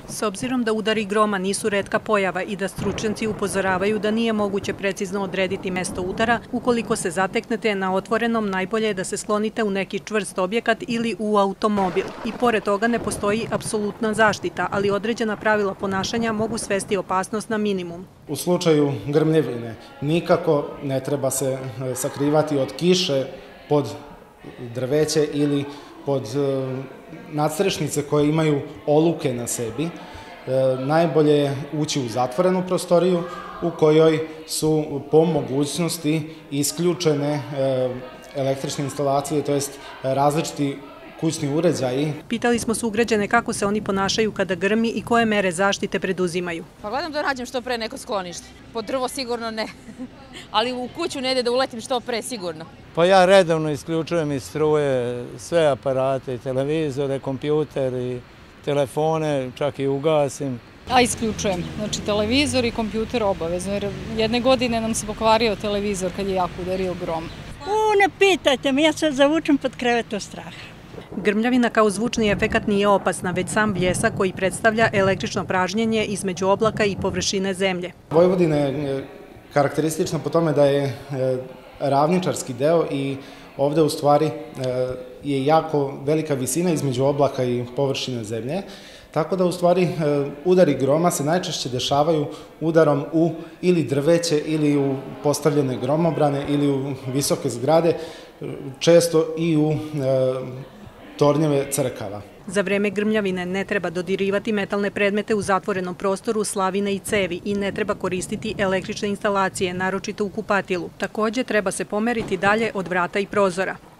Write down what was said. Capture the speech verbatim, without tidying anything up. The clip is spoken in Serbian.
S obzirom da udari groma nisu retka pojava i da stručnjaci upozoravaju da nije moguće precizno odrediti mesto udara, ukoliko se zateknete na otvorenom, najbolje je da se sklonite u neki čvrst objekat ili u automobil. I pored toga ne postoji apsolutna zaštita, ali određena pravila ponašanja mogu svesti opasnost na minimum. U slučaju grmljevine nikako ne treba se sakrivati od kiše pod drveće ili pod nadstrešnice koje imaju oluke na sebi. Najbolje je ući u zatvorenu prostoriju u kojoj su po mogućnosti isključene električne instalacije, to jest različiti kućni uređaji. Pitali smo sugrađane kako se oni ponašaju kada grmi i koje mere zaštite preduzimaju. Pa gledam da nađem što pre neko sklonište. Po drvo sigurno ne, ali u kuću ne ide da uletim što pre sigurno. Pa ja redovno isključujem iz struje sve aparate, i televizore, kompjuter i telefone, čak i ugasim. A isključujem. Znači televizor i kompjuter obavezno, jer jedne godine nam se pokvario televizor kad je jako udario grom. U, ne pitajte me, ja se zavučem pod krevet od straha. Grmljavina kao zvučni efekat nije opasna, već sam bljesak koji predstavlja električno pražnjenje između oblaka i površine zemlje. Vojvodina je karakteristična po tome da je ravničarski deo i ovde u stvari je jako velika visina između oblaka i površine zemlje, tako da u stvari udari groma se najčešće dešavaju udarom u ili drveće ili u postavljene gromobrane ili u visoke zgrade, često i u tornjeve crkava. Za vreme grmljavine ne treba dodirivati metalne predmete u zatvorenom prostoru, slavine i cevi i ne treba koristiti električne instalacije, naročito u kupatilu. Takođe treba se pomeriti dalje od vrata i prozora.